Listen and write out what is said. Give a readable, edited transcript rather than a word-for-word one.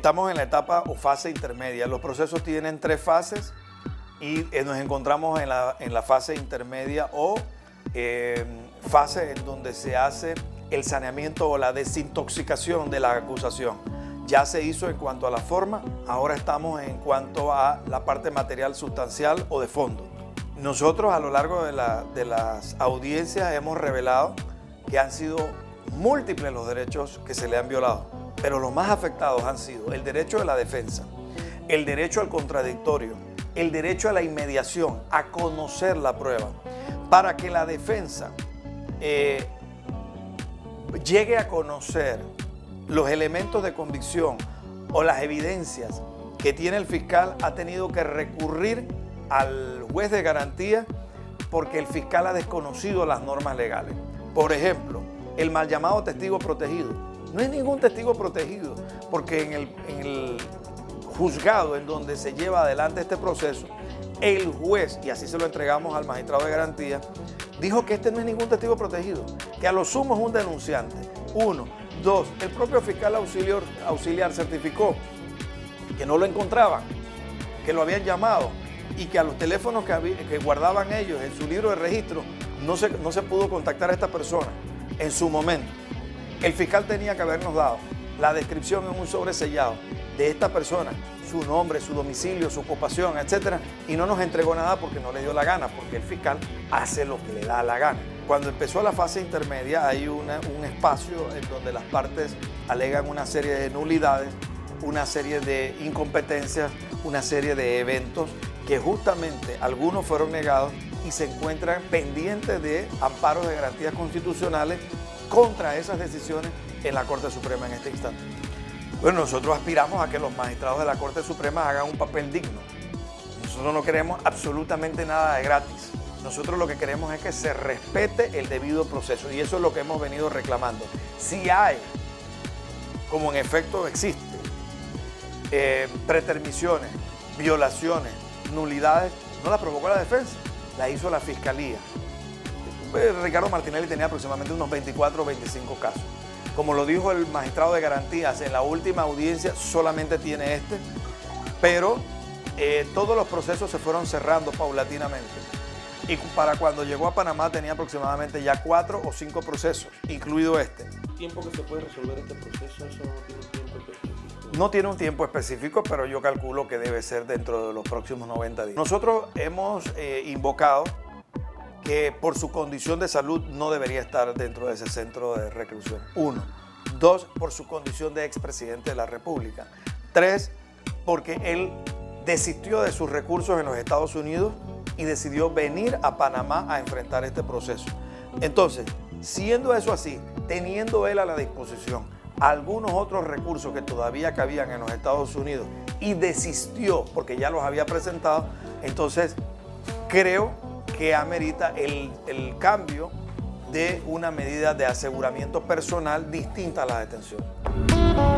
Estamos en la etapa o fase intermedia. Los procesos tienen 3 fases y nos encontramos en la fase intermedia o fase en donde se hace el saneamiento o la desintoxicación de la acusación. Ya se hizo en cuanto a la forma, ahora estamos en cuanto a la parte material sustancial o de fondo. Nosotros a lo largo de las audiencias hemos revelado que han sido múltiples los derechos que se le han violado, pero los más afectados han sido el derecho de la defensa, el derecho al contradictorio, el derecho a la inmediación, a conocer la prueba, para que la defensa llegue a conocer los elementos de convicción o las evidencias que tiene el fiscal. Ha tenido que recurrir al juez de garantía porque el fiscal ha desconocido las normas legales. Por ejemplo, el mal llamado testigo protegido. No es ningún testigo protegido porque en el juzgado en donde se lleva adelante este proceso, el juez, y así se lo entregamos al magistrado de garantía, dijo que este no es ningún testigo protegido, que a lo sumo es un denunciante. 1. 2. El propio fiscal auxiliar certificó que no lo encontraban, que lo habían llamado y que a los teléfonos que guardaban ellos en su libro de registro no se pudo contactar a esta persona en su momento. El fiscal tenía que habernos dado la descripción en un sobresellado de esta persona, su nombre, su domicilio, su ocupación, etcétera, y no nos entregó nada porque no le dio la gana, porque el fiscal hace lo que le da la gana. Cuando empezó la fase intermedia hay un espacio en donde las partes alegan una serie de nulidades, una serie de incompetencias, una serie de eventos que justamente algunos fueron negados y se encuentran pendientes de amparos de garantías constitucionales contra esas decisiones en la Corte Suprema en este instante. Bueno, nosotros aspiramos a que los magistrados de la Corte Suprema hagan un papel digno. Nosotros no queremos absolutamente nada de gratis. Nosotros lo que queremos es que se respete el debido proceso y eso es lo que hemos venido reclamando. Si hay, como en efecto existe, pretermisiones, violaciones, nulidades, no las provocó la defensa, la hizo la Fiscalía. Ricardo Martinelli tenía aproximadamente unos 24 o 25 casos. Como lo dijo el magistrado de garantías, en la última audiencia solamente tiene este, pero todos los procesos se fueron cerrando paulatinamente. Y para cuando llegó a Panamá tenía aproximadamente ya 4 o 5 procesos, incluido este. ¿El tiempo que se puede resolver este proceso, eso no tiene un tiempo específico? No tiene un tiempo específico, pero yo calculo que debe ser dentro de los próximos 90 días. Nosotros hemos invocado que por su condición de salud no debería estar dentro de ese centro de reclusión. 1. 2, por su condición de expresidente de la República. 3, porque él desistió de sus recursos en los Estados Unidos y decidió venir a Panamá a enfrentar este proceso. Entonces, siendo eso así, teniendo él a la disposición algunos otros recursos que todavía cabían en los Estados Unidos y desistió porque ya los había presentado, entonces creo que amerita el cambio de una medida de aseguramiento personal distinta a la detención.